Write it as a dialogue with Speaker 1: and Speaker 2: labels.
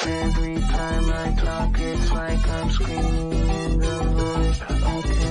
Speaker 1: Every time I talk, it's like I'm screaming in the void. Okay.